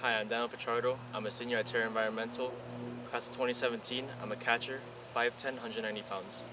Hi, I'm Daniel Pichardo. I'm a senior at Terra Environmental, class of 2017. I'm a catcher, 5'10", 190 pounds.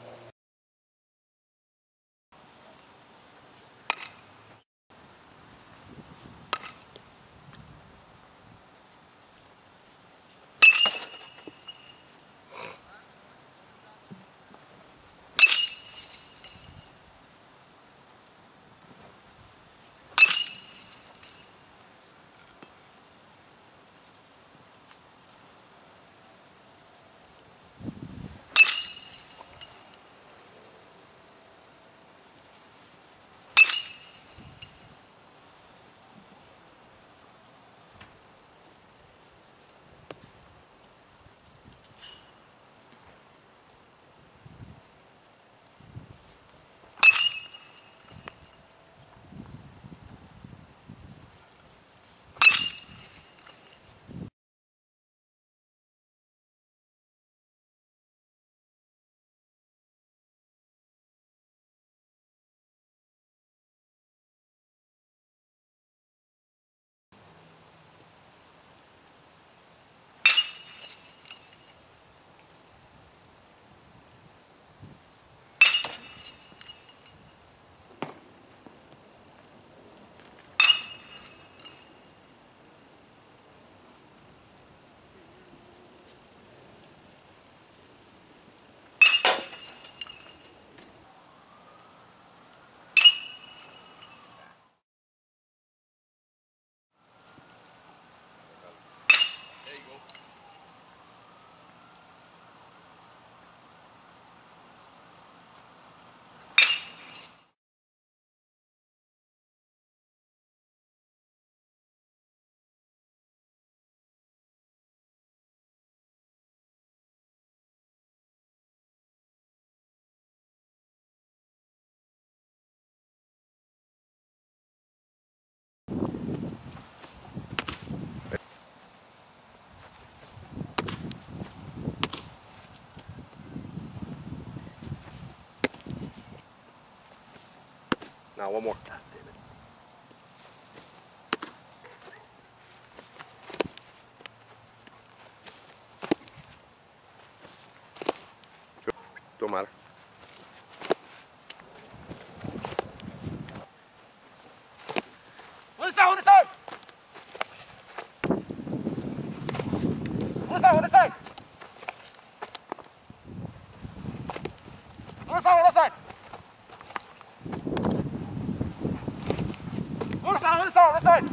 Now one more. Don't matter. On the side, on the side! On the side, on the side! On the side, on the side! On the side, on the side, on the side!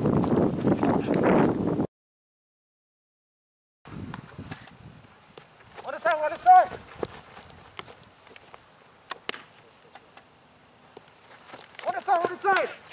On the side, on the side! On the side, on the side!